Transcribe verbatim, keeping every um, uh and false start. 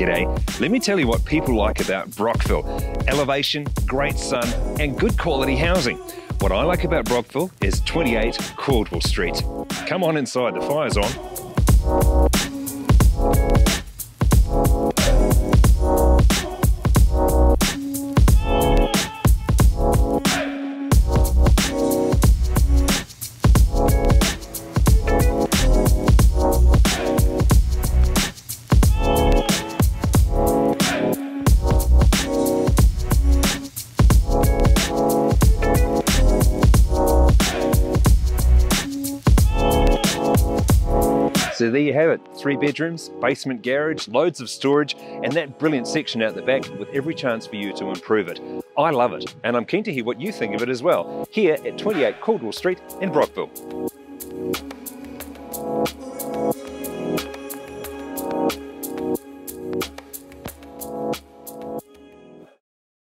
G'day. Let me tell you what people like about Brockville. Elevation, great sun, and good quality housing. What I like about Brockville is twenty-eight Caldwell Street. Come on inside, the fire's on. So there you have it, three bedrooms, basement garage, loads of storage, and that brilliant section out the back with every chance for you to improve it. I love it, and I'm keen to hear what you think of it as well, here at twenty-eight Caldwell Street in Brockville.